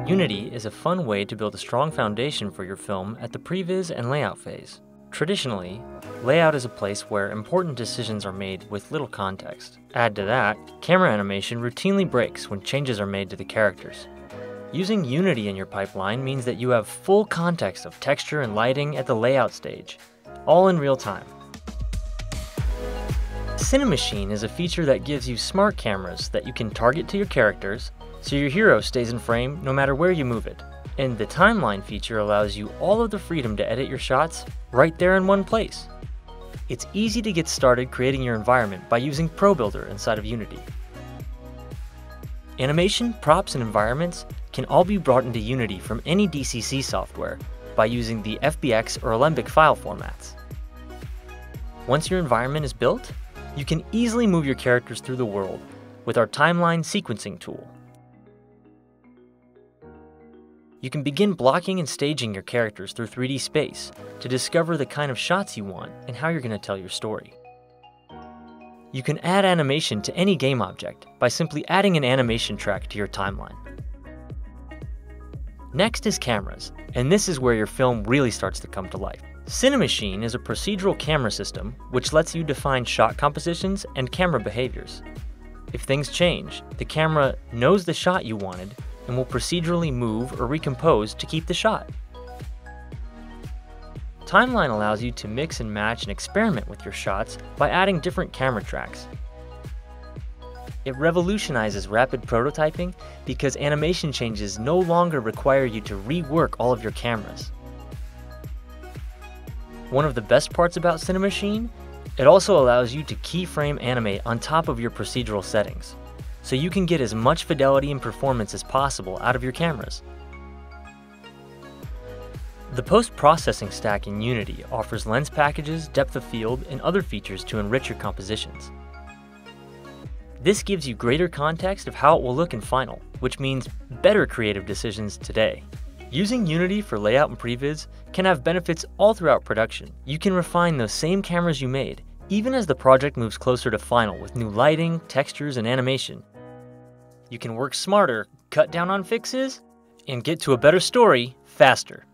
Unity is a fun way to build a strong foundation for your film at the previs and layout phase. Traditionally, layout is a place where important decisions are made with little context. Add to that, camera animation routinely breaks when changes are made to the characters. Using Unity in your pipeline means that you have full context of texture and lighting at the layout stage, all in real time. Cinemachine is a feature that gives you smart cameras that you can target to your characters, so your hero stays in frame no matter where you move it. And the timeline feature allows you all of the freedom to edit your shots right there in one place. It's easy to get started creating your environment by using ProBuilder inside of Unity. Animation, props, and environments can all be brought into Unity from any DCC software by using the FBX or Alembic file formats. Once your environment is built, you can easily move your characters through the world with our timeline sequencing tool. You can begin blocking and staging your characters through 3D space to discover the kind of shots you want and how you're going to tell your story. You can add animation to any game object by simply adding an animation track to your timeline. Next is cameras, and this is where your film really starts to come to life. Cinemachine is a procedural camera system which lets you define shot compositions and camera behaviors. If things change, the camera knows the shot you wanted and will procedurally move or recompose to keep the shot. Timeline allows you to mix and match and experiment with your shots by adding different camera tracks. It revolutionizes rapid prototyping because animation changes no longer require you to rework all of your cameras. One of the best parts about Cinemachine, it also allows you to keyframe animate on top of your procedural settings, so you can get as much fidelity and performance as possible out of your cameras. The post-processing stack in Unity offers lens packages, depth of field, and other features to enrich your compositions. This gives you greater context of how it will look in final, which means better creative decisions today. Using Unity for layout and previs can have benefits all throughout production. You can refine those same cameras you made, even as the project moves closer to final with new lighting, textures, and animation. You can work smarter, cut down on fixes, and get to a better story faster.